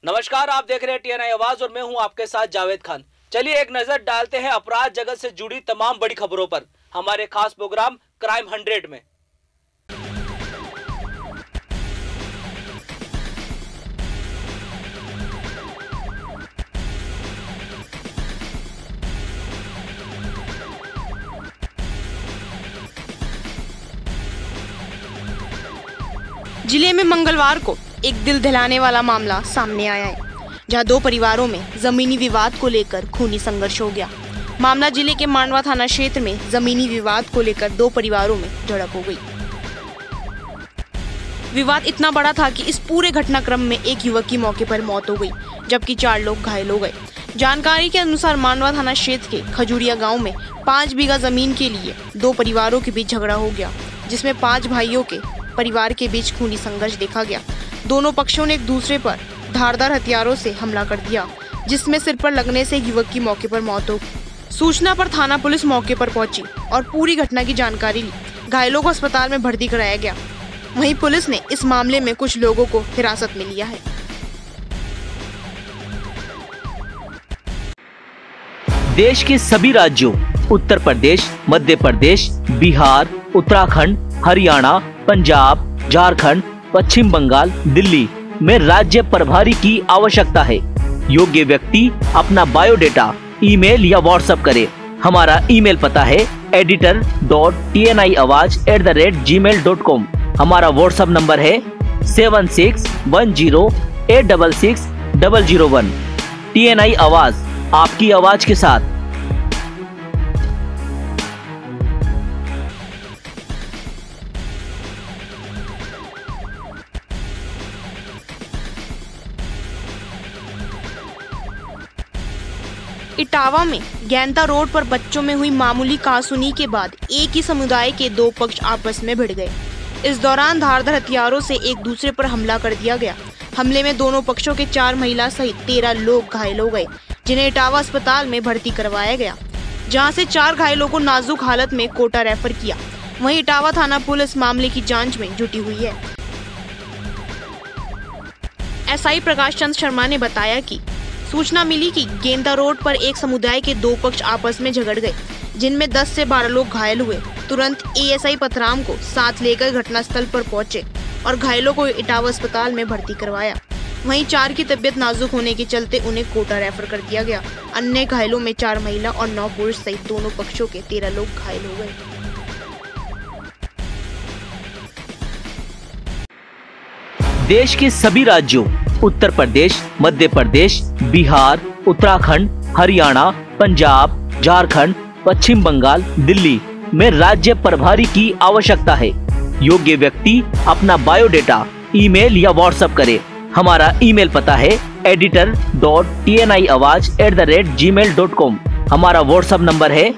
नमस्कार, आप देख रहे हैं टीएनआई आवाज और मैं हूं आपके साथ जावेद खान। चलिए एक नजर डालते हैं अपराध जगत से जुड़ी तमाम बड़ी खबरों पर हमारे खास प्रोग्राम क्राइम 100 में। जिले में मंगलवार को एक दिल दहलाने वाला मामला सामने आया है, जहां दो परिवारों में जमीनी विवाद को लेकर खूनी संघर्ष हो गया। मामला जिले के मांडवा थाना क्षेत्र में जमीनी विवाद को लेकर दो परिवारों में झड़प हो गई। विवाद इतना बड़ा था कि इस पूरे घटनाक्रम में एक युवक की मौके पर मौत हो गई, जबकि 4 लोग घायल हो गए। जानकारी के अनुसार मांडवा थाना क्षेत्र के खजूरिया गांव में 5 बीघा जमीन के लिए दो परिवारों के बीच झगड़ा हो गया, जिसमें 5 भाइयों के परिवार के बीच खूनी संघर्ष देखा गया। दोनों पक्षों ने एक दूसरे पर धारदार हथियारों से हमला कर दिया, जिसमें सिर पर लगने से युवक की मौके पर मौत हो गई। सूचना पर थाना पुलिस मौके पर पहुंची और पूरी घटना की जानकारी ली। घायलों को अस्पताल में भर्ती कराया गया। वहीं पुलिस ने इस मामले में कुछ लोगों को हिरासत में लिया है। देश के सभी राज्यों उत्तर प्रदेश, मध्य प्रदेश, बिहार, उत्तराखंड, हरियाणा, पंजाब, झारखंड, पश्चिम बंगाल, दिल्ली में राज्य प्रभारी की आवश्यकता है। योग्य व्यक्ति अपना बायोडेटा ईमेल या व्हाट्सएप करे। हमारा ईमेल पता है editor.tniawaz@gmail.com। हमारा व्हाट्सएप नंबर है 7610866001। TNI आवाज, आपकी आवाज के साथ। इटावा में गैंता रोड पर बच्चों में हुई मामूली कहासुनी के बाद एक ही समुदाय के दो पक्ष आपस में भिड़ गए। इस दौरान धारदार हथियारों से एक दूसरे पर हमला कर दिया गया। हमले में दोनों पक्षों के 4 महिला सहित 13 लोग घायल हो गए, जिन्हें इटावा अस्पताल में भर्ती करवाया गया, जहां से 4 घायलों को नाजुक हालत में कोटा रेफर किया। वहीं इटावा थाना पुलिस मामले की जाँच में जुटी हुई है। SI प्रकाश चंद शर्मा ने बताया कि सूचना मिली कि गेंदा रोड पर एक समुदाय के दो पक्ष आपस में झगड़ गए, जिनमें 10 से 12 लोग घायल हुए। तुरंत ASI पथराम को साथ लेकर घटनास्थल पर पहुंचे और घायलों को इटावा अस्पताल में भर्ती करवाया। वहीं 4 की तबीयत नाजुक होने के चलते उन्हें कोटा रेफर कर दिया गया। अन्य घायलों में 4 महिला और 9 पुरुष सहित दोनों पक्षों के 13 लोग घायल हो गए। देश के सभी राज्यों उत्तर प्रदेश, मध्य प्रदेश, बिहार, उत्तराखंड, हरियाणा, पंजाब, झारखंड, पश्चिम बंगाल, दिल्ली में राज्य प्रभारी की आवश्यकता है। योग्य व्यक्ति अपना बायोडेटा ईमेल या व्हाट्सएप करे। हमारा ईमेल पता है editor.tniawaz@gmail.com। हमारा व्हाट्सएप नंबर है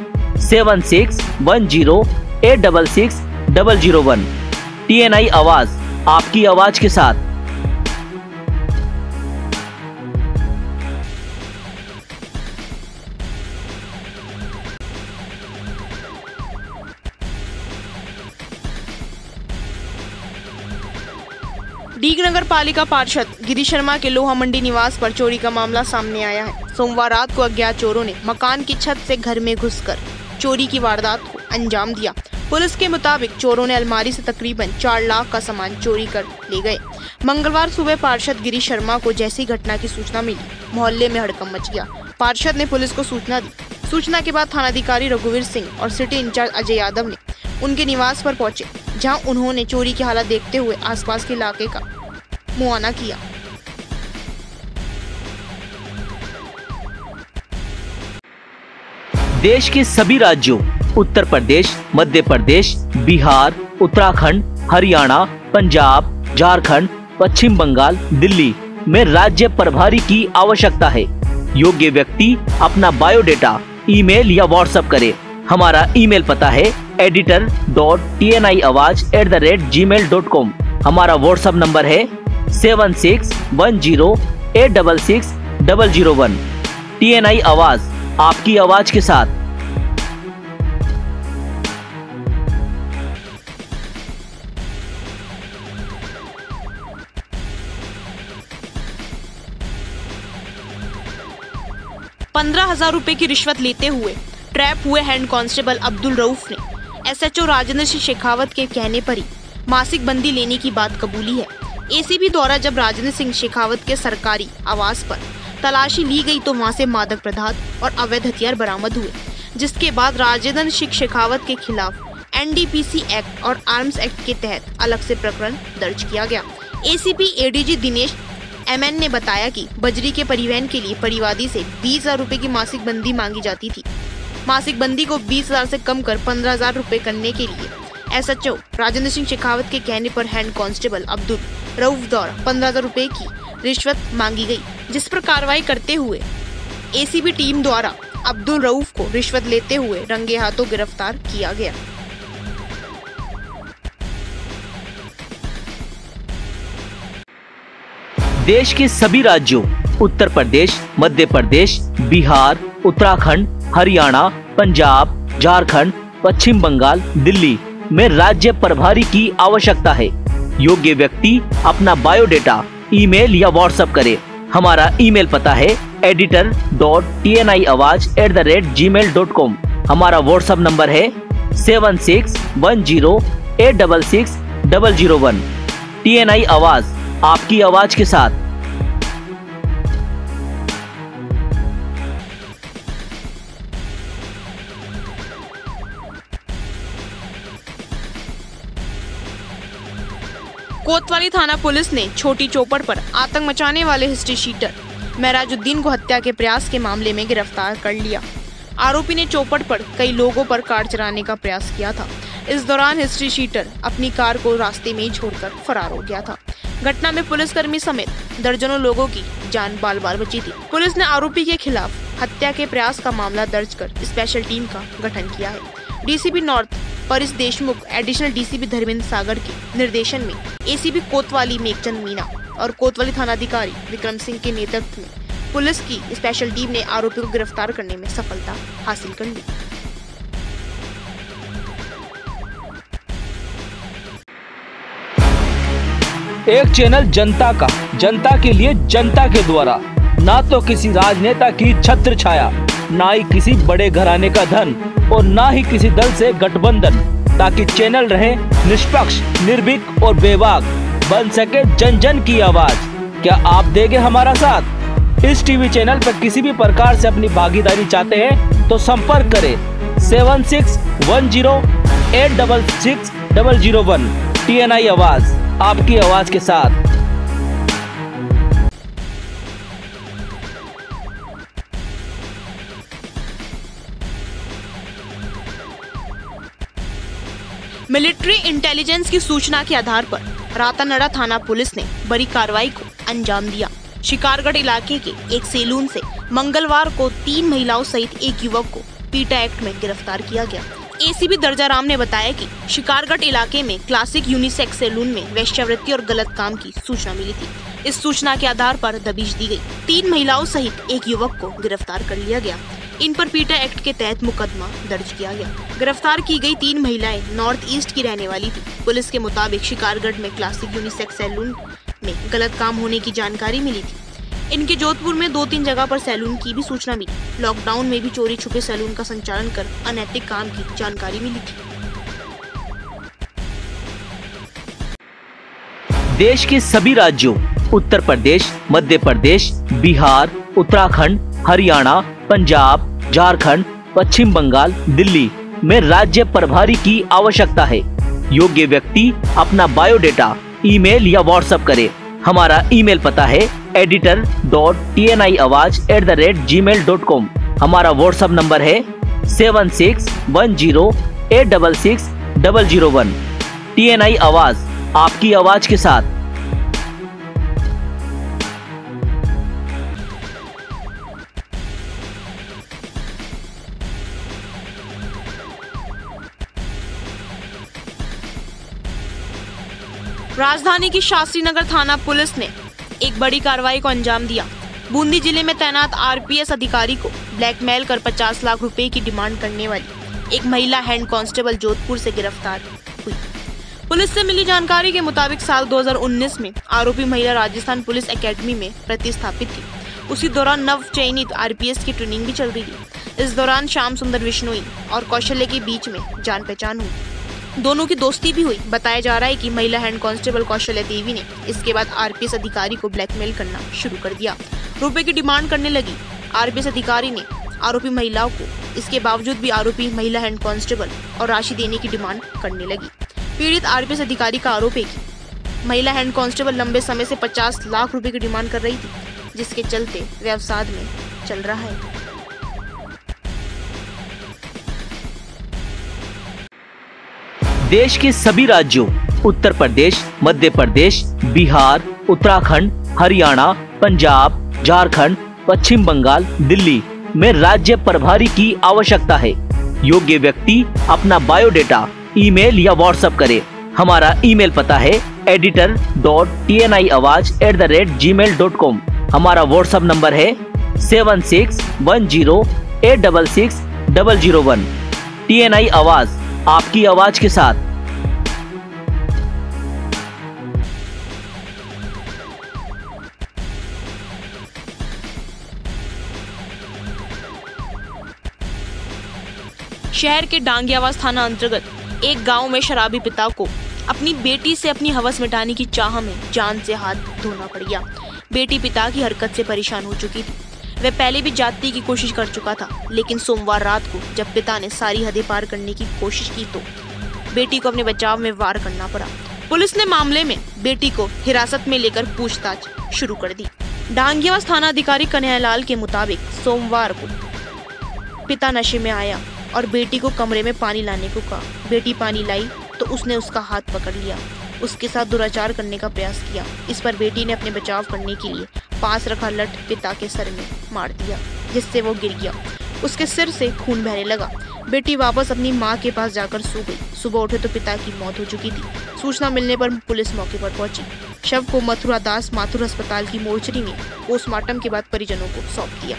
7610866001। TNI आवाज, आपकी आवाज के साथ। डीग नगर पालिका पार्षद गिरीश शर्मा के लोहा मंडी निवास पर चोरी का मामला सामने आया है। सोमवार रात को अज्ञात चोरों ने मकान की छत से घर में घुसकर चोरी की वारदात को अंजाम दिया। पुलिस के मुताबिक चोरों ने अलमारी से तकरीबन 4 लाख का सामान चोरी कर ले गए। मंगलवार सुबह पार्षद गिरीश शर्मा को जैसी घटना की सूचना मिली, मोहल्ले में हड़कंप मच गया। पार्षद ने पुलिस को सूचना दी। सूचना के बाद थानाधिकारी रघुवीर सिंह और सिटी इंचार्ज अजय यादव ने उनके निवास पर पहुंचे, जहां उन्होंने चोरी की हालत देखते हुए आसपास के इलाके का मुआयना किया। देश के सभी राज्यों उत्तर प्रदेश, मध्य प्रदेश, बिहार, उत्तराखंड, हरियाणा, पंजाब, झारखंड, पश्चिम बंगाल, दिल्ली में राज्य प्रभारी की आवश्यकता है। योग्य व्यक्ति अपना बायोडेटा ईमेल या व्हाट्सएप करे। हमारा ईमेल पता है editor.tniawaz@gmail.com। हमारा व्हाट्सएप नंबर है 7610866001। TNI आवाज, आपकी आवाज के साथ। 15,000 रुपए की रिश्वत लेते हुए ट्रैप हुए हेड कांस्टेबल अब्दुल रऊफ ने एसएचओ राजेंद्र सिंह शेखावत के कहने पर ही मासिक बंदी लेने की बात कबूली है। एसीपी द्वारा जब राजेंद्र सिंह शेखावत के सरकारी आवास पर तलाशी ली गई तो वहां से मादक पदार्थ और अवैध हथियार बरामद हुए, जिसके बाद राजेंद्र सिंह शेखावत के खिलाफ एनडीपीसी एक्ट और आर्म्स एक्ट के तहत अलग से प्रकरण दर्ज किया गया। एसीपी एडीजी दिनेश एमएन ने बताया कि बजरी के परिवहन के लिए परिवादी से 20,000 रुपए की मासिक बंदी मांगी जाती थी। मासिक बंदी को 20,000 से कम कर 15,000 रुपए करने के लिए एसएचओ राजेंद्र सिंह शेखावत के कहने पर हेड कांस्टेबल अब्दुल रऊफ द्वारा 15,000 रुपए की रिश्वत मांगी गई, जिस पर कार्रवाई करते हुए एसीबी टीम द्वारा अब्दुल रऊफ को रिश्वत लेते हुए रंगे हाथों गिरफ्तार किया गया। देश के सभी राज्यों उत्तर प्रदेश, मध्य प्रदेश, बिहार, उत्तराखंड, हरियाणा, पंजाब, झारखंड, पश्चिम बंगाल, दिल्ली में राज्य प्रभारी की आवश्यकता है। योग्य व्यक्ति अपना बायोडेटा ईमेल या व्हाट्सएप करे। हमारा ईमेल पता है editor.tniawaz@gmail.com। हमारा व्हाट्सएप नंबर है 7610866001। TNI आवाज, आपकी आवाज के साथ। कोतवाली थाना पुलिस ने छोटी चौपड़ पर आतंक मचाने वाले हिस्ट्री शीटर महराजुद्दीन को हत्या के प्रयास के मामले में गिरफ्तार कर लिया। आरोपी ने चौपड़ पर कई लोगों पर कार चलाने का प्रयास किया था। इस दौरान हिस्ट्री शीटर अपनी कार को रास्ते में ही छोड़कर फरार हो गया था। घटना में पुलिसकर्मी समेत दर्जनों लोगों की जान बाल बाल बची थी। पुलिस ने आरोपी के खिलाफ हत्या के प्रयास का मामला दर्ज कर स्पेशल टीम का गठन किया है। DCP north Paris Deshmukh, additional DCP Dharmendra Sagar के निर्देशन में एसीपी कोतवाली मेघचंद मीना और कोतवाली थानाधिकारी विक्रम सिंह के नेतृत्व में पुलिस की स्पेशल टीम ने आरोपी को गिरफ्तार करने में सफलता हासिल कर ली। एक चैनल जनता का, जनता के लिए, जनता के द्वारा, ना तो किसी राजनेता की छत्र छाया, ना ही किसी बड़े घराने का धन और ना ही किसी दल से गठबंधन, ताकि चैनल रहे निष्पक्ष, निर्भीक और बेबाक, बन सके जन जन की आवाज। क्या आप देंगे हमारा साथ? इस टीवी चैनल पर किसी भी प्रकार से अपनी भागीदारी चाहते हैं तो संपर्क करें 7610866001। TNI आवाज, आपकी आवाज के साथ। मिलिट्री इंटेलिजेंस की सूचना के आधार पर रातानाडा थाना पुलिस ने बड़ी कार्रवाई को अंजाम दिया। शिकारगढ़ इलाके के एक सैलून से मंगलवार को 3 महिलाओं सहित एक युवक को पीटा एक्ट में गिरफ्तार किया गया। एसीपी दर्जाराम ने बताया कि शिकारगढ़ इलाके में क्लासिक यूनिसेक्स सैलून में वेश्यावृत्ति और गलत काम की सूचना मिली थी। इस सूचना के आधार पर दबिश दी गई। 3 महिलाओं सहित एक युवक को गिरफ्तार कर लिया गया। इन पर पीटा एक्ट के तहत मुकदमा दर्ज किया गया। गिरफ्तार की गई 3 महिलाएं नॉर्थ ईस्ट की रहने वाली थी। पुलिस के मुताबिक शिकारगढ़ में क्लासिक यूनिसेक्स सैलून में गलत काम होने की जानकारी मिली थी। इनके जोधपुर में 2-3 जगह पर सैलून की भी सूचना मिली। लॉकडाउन में भी चोरी छुपे सैलून का संचालन कर अनैतिक काम की जानकारी मिली थी। देश के सभी राज्यों उत्तर प्रदेश, मध्य प्रदेश, बिहार, उत्तराखंड, हरियाणा, पंजाब, झारखंड, पश्चिम बंगाल, दिल्ली में राज्य प्रभारी की आवश्यकता है। योग्य व्यक्ति अपना बायोडेटा ईमेल या व्हाट्सएप करे। हमारा ईमेल पता है editor.tniawaz@gmail.com। हमारा व्हाट्सएप नंबर है 7610866001। TNI आवाज, आपकी आवाज के साथ। राजधानी की शास्त्री नगर थाना पुलिस ने एक बड़ी कार्रवाई को अंजाम दिया। बूंदी जिले में तैनात आरपीएस अधिकारी को ब्लैकमेल कर 50 लाख रुपए की डिमांड करने वाली एक महिला हेड कांस्टेबल जोधपुर से गिरफ्तार हुई। पुलिस से मिली जानकारी के मुताबिक साल 2019 में आरोपी महिला राजस्थान पुलिस एकेडमी में प्रतिस्थापित थी उसी दौरान नव चयनित आरपीएस की ट्रेनिंग भी चल रही थी। इस दौरान श्याम सुंदर बिश्नोई और कौशल्य के बीच में जान पहचान हुई, दोनों की दोस्ती भी हुई। बताया जा रहा है कि महिला हेड कांस्टेबल कौशल्य देवी ने इसके बाद आरपीएस अधिकारी को ब्लैकमेल करना शुरू कर दिया, रुपए की डिमांड करने लगी। आरपीएस अधिकारी ने आरोपी महिलाओं को इसके बावजूद भी आरोपी महिला हेड कांस्टेबल और राशि देने की डिमांड करने लगी। पीड़ित आरपीएस अधिकारी का आरोप है कि महिला हेड कांस्टेबल लंबे समय से 50 लाख रुपए की डिमांड कर रही थी, जिसके चलते व्यवसाय में चल रहा है। देश के सभी राज्यों उत्तर प्रदेश, मध्य प्रदेश, बिहार, उत्तराखंड, हरियाणा, पंजाब, झारखंड, पश्चिम बंगाल, दिल्ली में राज्य प्रभारी की आवश्यकता है। योग्य व्यक्ति अपना बायोडेटा ईमेल या व्हाट्सएप करे। हमारा ईमेल पता है editor.tniawaz@gmail.com। हमारा व्हाट्सएप नंबर है 7610866001। TNI आवाज, आपकी आवाज के साथ। शहर के डांगियावास थाना अंतर्गत एक गांव में शराबी पिता को अपनी बेटी से अपनी हवस मिटाने की चाह में जान से हाथ धोना पड़ गया। बेटी पिता की हरकत से परेशान हो चुकी थी। वह पहले भी जाति की कोशिश कर चुका था, लेकिन सोमवार रात को जब पिता ने सारी हदें पार करने की कोशिश की तो बेटी को अपने बचाव में वार करना पड़ा। पुलिस ने मामले में बेटी को हिरासत में लेकर पूछताछ शुरू कर दी। डांगियावास थाना अधिकारी कन्हैयालाल के मुताबिक सोमवार को पिता नशे में आया और बेटी को कमरे में पानी लाने को कहा। बेटी पानी लाई तो उसने उसका हाथ पकड़ लिया, उसके साथ दुराचार करने का प्रयास किया। इस पर बेटी ने अपने बचाव करने के लिए पास रखा लठ पिता के सर में मार दिया, जिससे वो गिर गया। उसके सिर से खून बहने लगा। बेटी वापस अपनी मां के पास जाकर सो गई। सुबह उठे तो पिता की मौत हो चुकी थी। सूचना मिलने पर पुलिस मौके पर पहुंची। शव को मथुरा दास माथुर अस्पताल की मोर्चरी में पोस्टमार्टम के बाद परिजनों को सौंप दिया।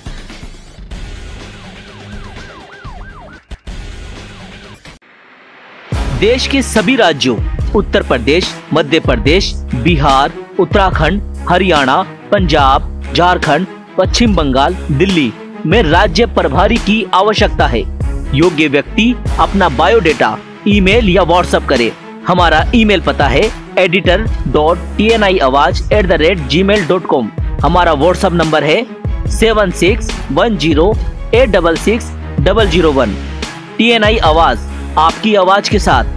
देश के सभी राज्यों उत्तर प्रदेश, मध्य प्रदेश, बिहार, उत्तराखंड, हरियाणा, पंजाब, झारखंड, पश्चिम बंगाल, दिल्ली में राज्य प्रभारी की आवश्यकता है। योग्य व्यक्ति अपना बायोडेटा ईमेल या व्हाट्सएप करे। हमारा ईमेल पता है editor.tniawaz@gmail.com। हमारा व्हाट्सएप नंबर है 7610866001। TNI आवाज, आपकी आवाज के साथ।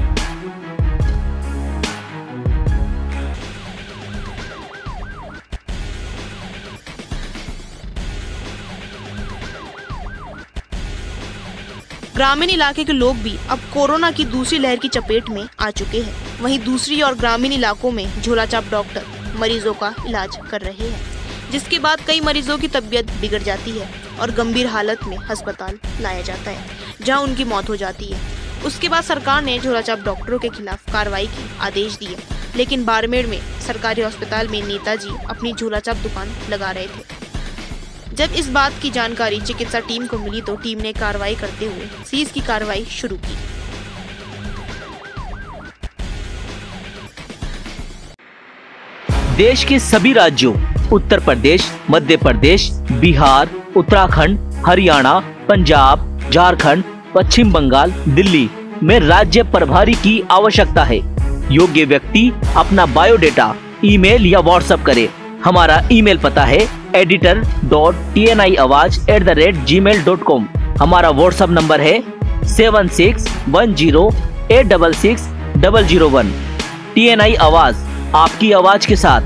ग्रामीण इलाके के लोग भी अब कोरोना की दूसरी लहर की चपेट में आ चुके हैं। वहीं दूसरी ओर ग्रामीण इलाकों में झोलाछाप डॉक्टर मरीजों का इलाज कर रहे हैं, जिसके बाद कई मरीजों की तबीयत बिगड़ जाती है और गंभीर हालत में अस्पताल लाया जाता है, जहां उनकी मौत हो जाती है। उसके बाद सरकार ने झोलाछाप डॉक्टरों के खिलाफ कार्रवाई की आदेश दिए, लेकिन बाड़मेर में सरकारी अस्पताल में नेताजी अपनी झोलाछाप दुकान लगा रहे थे। जब इस बात की जानकारी चिकित्सा टीम को मिली तो टीम ने कार्रवाई करते हुए सीज की कार्रवाई शुरू की। देश के सभी राज्यों उत्तर प्रदेश, मध्य प्रदेश, बिहार, उत्तराखंड, हरियाणा, पंजाब, झारखंड, पश्चिम बंगाल, दिल्ली में राज्य प्रभारी की आवश्यकता है। योग्य व्यक्ति अपना बायोडेटा ईमेल या व्हाट्सएप करे। हमारा ईमेल पता है editor.tniawaz@gmail.com। हमारा व्हाट्सएप नंबर है 7610866001। TNI आवाज, आपकी आवाज के साथ।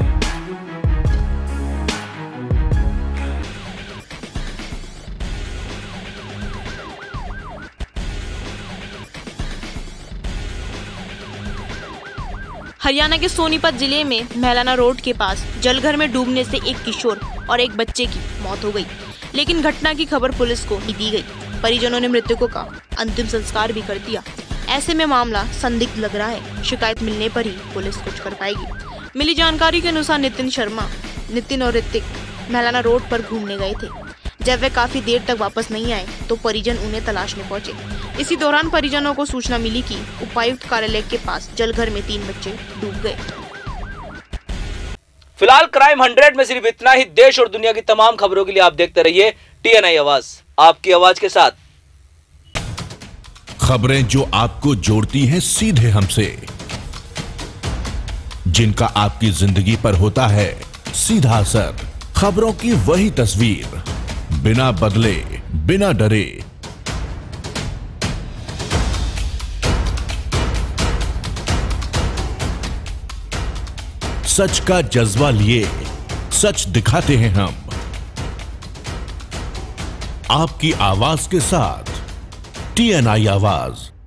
हरियाणा के सोनीपत जिले में मैलाना रोड के पास जलघर में डूबने से एक किशोर और एक बच्चे की मौत हो गई, लेकिन घटना की खबर पुलिस को ही दी गई। परिजनों ने मृतकों का अंतिम संस्कार भी कर दिया। ऐसे में मामला संदिग्ध लग रहा है। शिकायत मिलने पर ही पुलिस कुछ कर पाएगी। मिली जानकारी के अनुसार नितिन और ऋतिक मैलाना रोड पर घूमने गए थे। जब वे काफी देर तक वापस नहीं आए तो परिजन उन्हें तलाशने पहुंचे। इसी दौरान परिजनों को सूचना मिली कि उपायुक्त कार्यालय के पास जलघर में 3 बच्चे डूब गए। फिलहाल क्राइम 100 में सिर्फ इतना ही। देश और दुनिया की तमाम खबरों के लिए आप देखते रहिए TNI आवाज, आपकी आवाज के साथ। खबरें जो आपको जोड़ती हैं सीधे हमसे, जिनका आपकी जिंदगी पर होता है सीधा असर। खबरों की वही तस्वीर, बिना बदले, बिना डरे। सच का जज्बा लिए सच दिखाते हैं हम, आपकी आवाज के साथ। TNI आवाज।